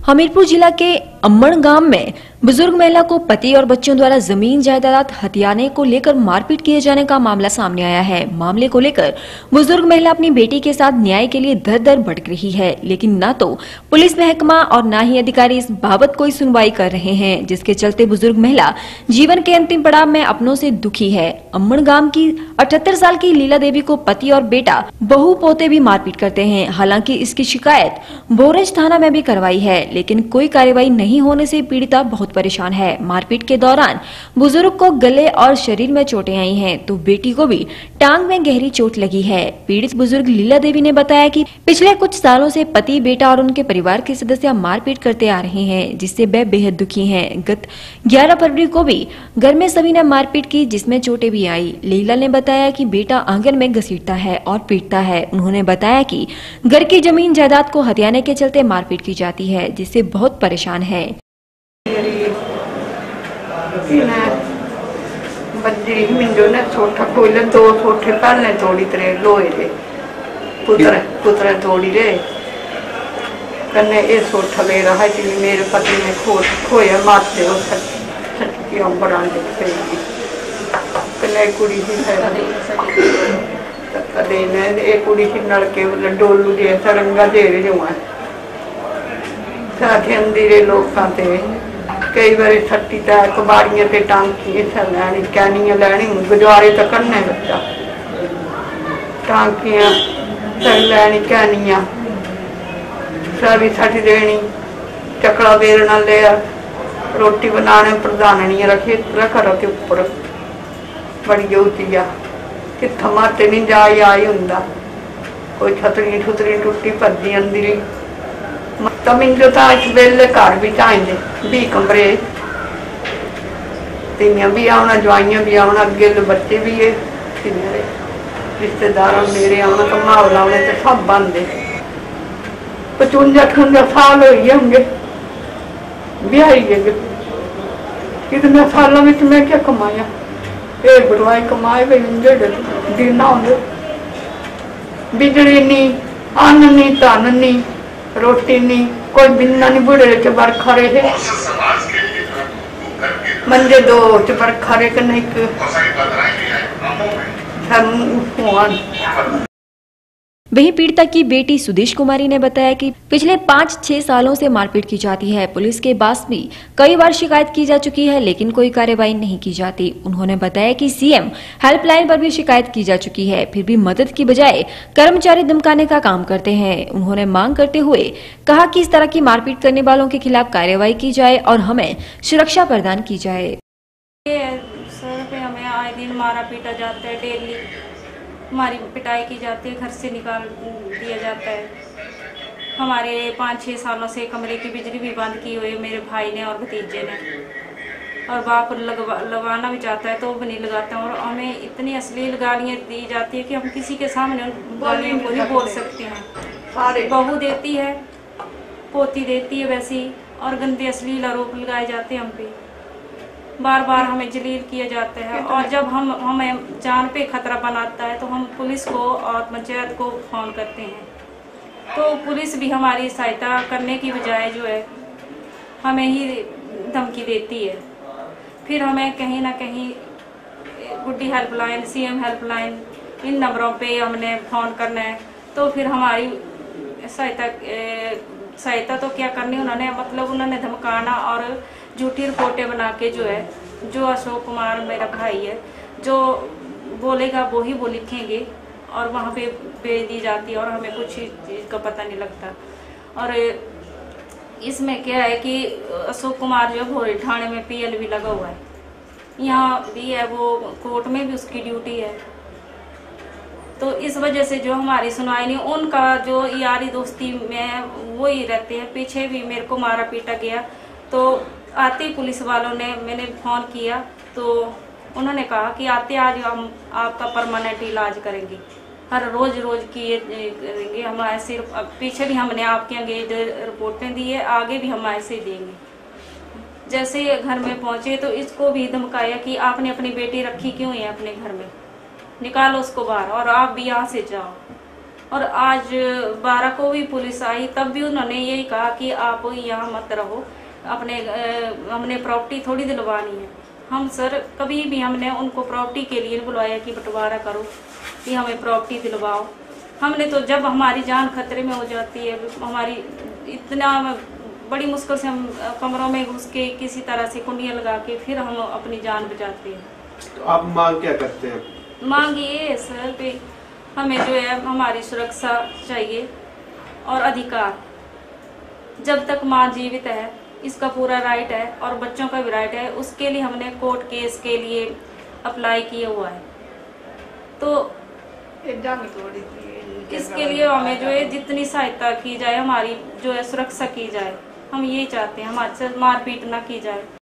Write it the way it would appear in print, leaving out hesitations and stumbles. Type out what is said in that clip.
हमीरपुर जिला के अम्मन गांव में बुजुर्ग महिला को पति और बच्चों द्वारा जमीन जायदाद हथियाने को लेकर मारपीट किए जाने का मामला सामने आया है। मामले को लेकर बुजुर्ग महिला अपनी बेटी के साथ न्याय के लिए दर दर भटक रही है, लेकिन न तो पुलिस महकमा और न ही अधिकारी इस बाबत कोई सुनवाई कर रहे हैं, जिसके चलते बुजुर्ग महिला जीवन के अंतिम पड़ाव में अपनों से दुखी है। अम्मन गांव की 78 साल की लीला देवी को पति और बेटा बहू पोते भी मारपीट करते हैं। हालांकि इसकी शिकायत बोरज थाना में भी करवाई है, लेकिन कोई कार्रवाई नहीं होने से पीड़िता बहुत परेशान है। मारपीट के दौरान बुजुर्ग को गले और शरीर में चोटें आई हैं, तो बेटी को भी टांग में गहरी चोट लगी है। पीड़ित बुजुर्ग लीला देवी ने बताया कि पिछले कुछ सालों से पति, बेटा और उनके परिवार के सदस्य मारपीट करते आ रहे हैं, जिससे वे बेहद दुखी हैं। गत 11 फरवरी को भी घर में सभी ने मारपीट की, जिसमें चोटें भी आई। लीला ने बताया कि बेटा आंगन में घसीटता है और पीटता है। उन्होंने बताया कि घर की जमीन जायदाद को हथियाने के चलते मारपीट की जाती है, जिससे बहुत परेशान है। बच्ची मिंजो ने छोटा कोयले 2 छोटे पहले तोड़ी तरे लोहे रे पुत्र तोड़ी रे कन्ने ये छोटा ले रहा है कि मेरे पति ने खोया मारते हो सच्ची अंबरां दे कन्ने कुड़ी ही है कदे ने एक कुड़ी ही नलके डोलू दे सरंगा दे रहे जो है साथे अंदीरे लोग खाते कई बार छट्टी कबाड़ियां ते टांकी लैनी कैनियां लैनी गुजारे तो करने बच्चा टांकियां लैनी कैनियां सभी छट देनी चकला बेलना लिया रोटी बनाने प्रधान रख के उपर बड़ी जोती आ कित्थों माते नहीं जाई आई हुंदा कोई छतरी छुतरी टुटी भजी अंदरी तो मिंजो तो इस वेले घर भी चाहिए 20 कमरे तियां भी आना जवाइयां भी आना अगे बच्चे भी है रिश्तेदार मेरे आना तो माहौल आने तो सब बंद है 55-58 साल हो गए होंगे ब्याही है कितने सालों में मैं क्या कमाया ये बुढ़वाई कमाए दिन होंगे बिजली नहीं अन्न नहीं धन नहीं रोटी नहीं कोई बिन्ना नहीं बुढ़े च बरखा रहे मंजे 2 च बरखा रहे कि नहीं वहीं पीड़िता की बेटी सुदेश कुमारी ने बताया कि पिछले 5-6 सालों से मारपीट की जाती है। पुलिस के पास भी कई बार शिकायत की जा चुकी है, लेकिन कोई कार्रवाई नहीं की जाती। उन्होंने बताया कि सीएम हेल्पलाइन पर भी शिकायत की जा चुकी है, फिर भी मदद की बजाय कर्मचारी धमकाने का काम करते हैं। उन्होंने मांग करते हुए कहा कि इस तरह की मारपीट करने वालों के खिलाफ कार्रवाई की जाए और हमें सुरक्षा प्रदान की जाए। हमें आए दिन मारा पीटा जाता है, डेली हमारी पिटाई की जाती है, घर से निकाल दिया जाता है। हमारे 5-6 सालों से कमरे की बिजली भी बंद की हुई है मेरे भाई ने और भतीजे ने, और बाप लगाना भी चाहता है तो वो भी नहीं लगाता। और हमें इतनी अश्लील गालियाँ दी जाती है कि हम किसी के सामने उन गालियों को नहीं बोल सकते हैं। बहू देती है, पोती देती है वैसी, और गंदे अश्लील आरोप लगाए जाते हैं हम पे। बार बार हमें जलील किया जाता है, और जब हमें जान पे खतरा बनाता है तो हम पुलिस को और पंचायत को फोन करते हैं, तो पुलिस भी हमारी सहायता करने की बजाय जो है हमें ही धमकी देती है। फिर हमें कहीं ना कहीं गुड्डी हेल्पलाइन, सीएम हेल्पलाइन, इन नंबरों पे हमने फोन करना है, तो फिर हमारी सहायता तो क्या करनी, उन्होंने धमकाना और झूठी रिपोर्टें बना के जो अशोक कुमार मेरा भाई है जो बोलेगा वो ही वो लिखेंगे और वहाँ पे भेज दी जाती है, और हमें कुछ चीज़ का पता नहीं लगता। और इसमें क्या है कि अशोक कुमार जो भोरे थाने में PL भी लगा हुआ है, यहाँ भी है, वो कोर्ट में भी उसकी ड्यूटी है। तो इस वजह से जो हमारी सुनवाई नहीं, उनका जो यारी दोस्ती में वो ही रहते हैं। पीछे भी मेरे को मारा पीटा गया, तो आते पुलिस वालों ने, मैंने फ़ोन किया तो उन्होंने कहा कि आते आज हम आपका परमानेंट इलाज करेंगे, हर रोज़ किए करेंगे। हम ऐसे पीछे भी हमने आपके अंगेज रिपोर्टें दी है, आगे भी हम ऐसे ही देंगे। जैसे घर में पहुंचे तो इसको भी धमकाया कि आपने अपनी बेटी रखी क्यों है अपने घर में, निकालो उसको बाहर और आप भी यहाँ से जाओ। और आज 12 को भी पुलिस आई, तब भी उन्होंने यही कहा कि आप यहाँ मत रहो, हमने प्रॉपर्टी थोड़ी दिलवानी है। हम सर कभी भी हमने उनको प्रॉपर्टी के लिए बुलाया कि बंटवारा करो, कि हमें प्रॉपर्टी दिलवाओ। हमने तो जब हमारी जान खतरे में हो जाती है, हमारी इतना बड़ी मुश्किल से हम कमरों में घुस के किसी तरह से कुंडियां लगा के फिर हम अपनी जान बचाते हैं। तो आप मांग क्या करते हैं? मांग ये है सर कि हमें जो है हमारी सुरक्षा चाहिए और अधिकार। जब तक माँ जीवित है इसका पूरा राइट है और बच्चों का भी राइट है। उसके लिए हमने कोर्ट केस के लिए अप्लाई किया हुआ है, तो इसके लिए हमें जो है जितनी सहायता की जाए, हमारी जो है सुरक्षा की जाए। हम यही चाहते हैं, हमारे से मारपीट ना की जाए।